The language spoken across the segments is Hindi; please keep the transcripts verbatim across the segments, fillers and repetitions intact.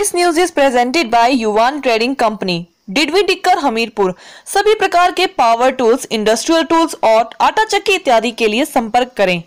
This news is presented by Yuvan trading company, Didwi Dikkar, Hamirpur. सभी प्रकार के पावर टूल्स, इंडस्ट्रियल टूल्स और आटा चक्की इत्यादि के लिए संपर्क करें।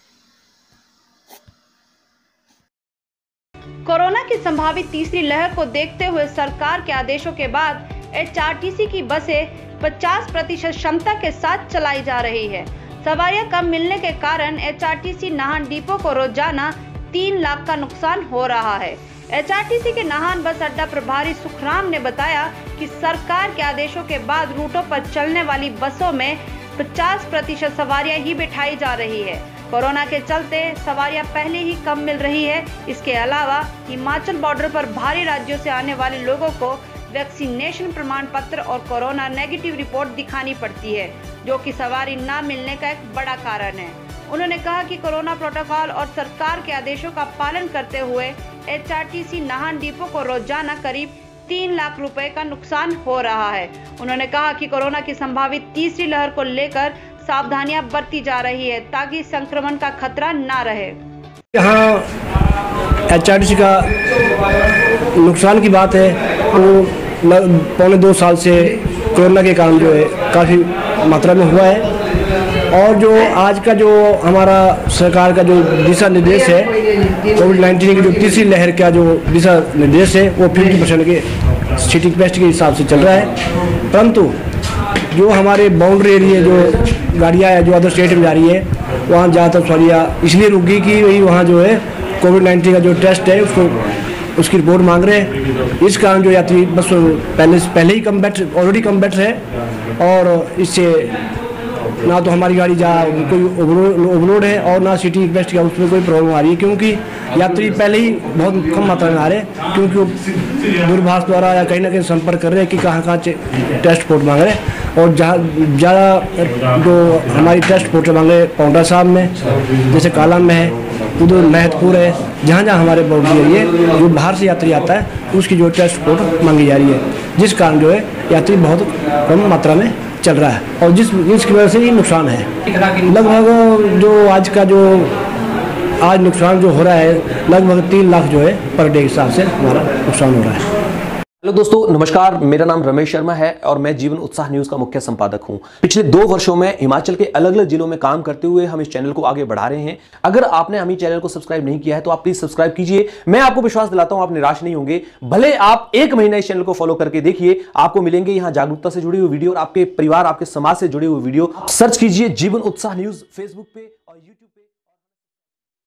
कोरोना की संभावित तीसरी लहर को देखते हुए सरकार के आदेशों के बाद एचआरटीसी की बसें पचास प्रतिशत क्षमता के साथ चलाई जा रही है। सवारियां कम मिलने के कारण एचआरटीसी नाहन डिपो को रोजाना तीन लाख का नुकसान हो रहा है। एचआरटीसी के नाहन बस अड्डा प्रभारी सुखराम ने बताया कि सरकार के आदेशों के बाद रूटों पर चलने वाली बसों में पचास प्रतिशत सवारियां ही बिठाई जा रही है। कोरोना के चलते सवारियां पहले ही कम मिल रही है। इसके अलावा हिमाचल बॉर्डर पर बाहरी राज्यों से आने वाले लोगों को वैक्सीनेशन प्रमाण पत्र और कोरोना नेगेटिव रिपोर्ट दिखानी पड़ती है, जो कि सवारी न मिलने का एक बड़ा कारण है। उन्होंने कहा कि कोरोना प्रोटोकॉल और सरकार के आदेशों का पालन करते हुए एचआरटीसी नाहन डिपो को रोजाना करीब तीन लाख रुपए का नुकसान हो रहा है। उन्होंने कहा कि कोरोना की संभावित तीसरी लहर को लेकर सावधानियां बरती जा रही है ताकि संक्रमण का खतरा ना रहे। यहाँ एचआरटीसी का नुकसान की बात है, वो पौने दो साल से कोरोना के कारण जो है काफ़ी मात्रा में हुआ है। और जो आज का जो हमारा सरकार का जो दिशा निर्देश है, कोविड नाइन्टीन की जो तीसरी लहर का जो दिशा निर्देश है वो फिफ्टी परसेंट के सिटी कैपेसिटी के हिसाब से चल रहा है। परंतु जो हमारे बाउंड्री एरिया जो गाड़ियाँ है जो अदर स्टेट में जा रही है, वहाँ ज़्यादातर सवारियाँ इसलिए रुक गई कि वही वहाँ जो है कोविड नाइन्टीन का जो टेस्ट है उसको उसकी रिपोर्ट मांग रहे हैं। इस कारण जो यात्री बस पहले पहले ही कम बैठ ऑलरेडी कम बैठ है और इससे ना तो हमारी गाड़ी जा कोई ओवरलोड है और ना सिटी कैपेसिटी का उसमें कोई प्रॉब्लम आ रही है, क्योंकि यात्री पहले ही बहुत कम मात्रा में आ रहे हैं, क्योंकि वो दूरभाष द्वारा या कहीं ना कहीं संपर्क कर रहे हैं कि कहाँ कहाँ टेस्ट रिपोर्ट मांग रहे हैं। और जहाँ ज़्यादा जो हमारी टेस्ट रिपोर्ट मांग रहे हैं पाउंटा साहब में, जैसे कालाम में है, उधर महतपुर है, जहाँ जहाँ हमारे बाउंड्री एरिया जो बाहर से यात्री आता है उसकी जो टेस्ट रिपोर्ट मांगी जा रही है, जिस कारण जो है यात्री बहुत कम मात्रा में चल रहा है और जिस जिसकी वजह से ही नुकसान है। लगभग जो आज का जो आज नुकसान जो हो रहा है लगभग तीन लाख जो है पर डे हिसाब से हमारा नुकसान हो रहा है। हेलो दोस्तों, नमस्कार। मेरा नाम रमेश शर्मा है और मैं जीवन उत्साह न्यूज का मुख्य संपादक हूं। पिछले दो वर्षों में हिमाचल के अलग अलग जिलों में काम करते हुए हम इस चैनल को आगे बढ़ा रहे हैं। अगर आपने हमें चैनल को सब्सक्राइब नहीं किया है तो आप प्लीज सब्सक्राइब कीजिए। मैं आपको विश्वास दिलाता हूं आप निराश नहीं होंगे। भले आप एक महीना इस चैनल को फॉलो करके देखिए, आपको मिलेंगे यहाँ जागरूकता से जुड़ी हुई वीडियो और आपके परिवार, आपके समाज से जुड़ी हुई वीडियो। सर्च कीजिए जीवन उत्साह न्यूज फेसबुक पे और यूट्यूब।